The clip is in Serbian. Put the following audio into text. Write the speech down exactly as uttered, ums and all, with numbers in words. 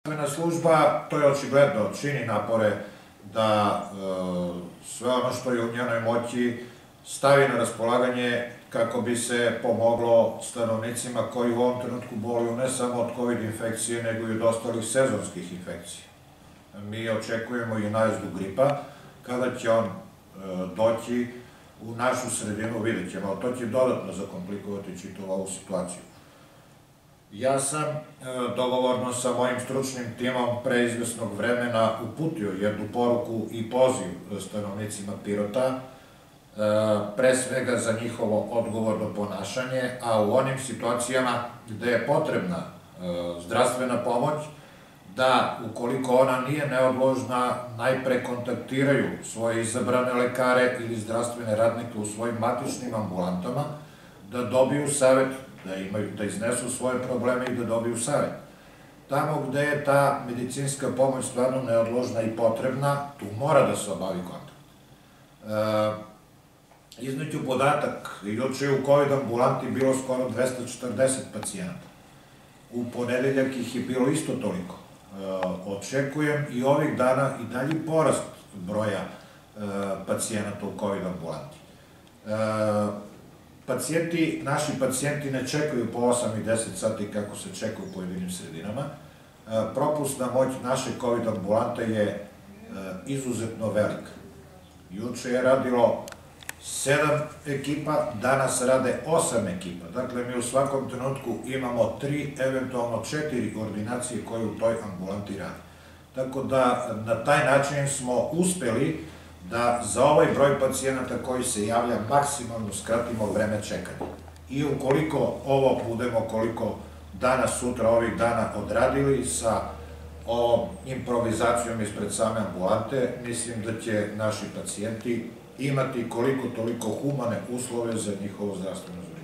Zdravstvena služba, to je očigledno, čini napore da sve ono što je u njenoj moći stavi na raspolaganje kako bi se pomoglo stanovnicima koji u ovom trenutku boluju ne samo od kovid infekcije, nego i od ostalih sezonskih infekcija. Mi očekujemo i najezdu gripa, kada će on doći u našu sredinu, vidjet ćemo, ali to će dodatno zakomplikovati čitavu ovu situaciju. Ja sam dogovorno sa mojim stručnim timom pre izvesnog vremena uputio jednu poruku i poziv stanovnicima Pirota, pre svega za njihovo odgovorno ponašanje, a u onim situacijama gde je potrebna zdravstvena pomoć, da ukoliko ona nije neodložna, najpre kontaktiraju svoje izabrane lekare ili zdravstvene radnike u svojim matičnim ambulantama, da dobiju savet, da iznesu svoje probleme i da dobiju savet. Tamo gde je ta medicinska pomoć stvarno neodložna i potrebna, tu mora da se obavi kontakt. Izneću podatak, juče je u kovid ambulanti bilo skoro dvesta četrdeset pacijenata. U ponedeljak ih je bilo isto toliko. Očekujem i ovih dana i dalji porast broja pacijenata u kovid ambulanti. Pacijenti, naši pacijenti ne čekaju po osam i deset sati kako se čeka u pojedinim sredinama. Propusna moć naše kovid ambulante je izuzetno velika. Juče je radilo sedam ekipa, danas rade osam ekipa. Dakle, mi u svakom trenutku imamo tri, eventualno četiri ordinacije koje u toj ambulanti rade. Tako da, na taj način smo uspeli da za ovaj broj pacijenata koji se javlja maksimalno skratimo vreme čekanja. I ukoliko ovo budemo koliko danas, sutra, ovih dana odradili sa ovom improvizacijom ispred same ambulante, mislim da će naši pacijenti imati koliko toliko humane uslove za njihovo zdravstveno zaštite.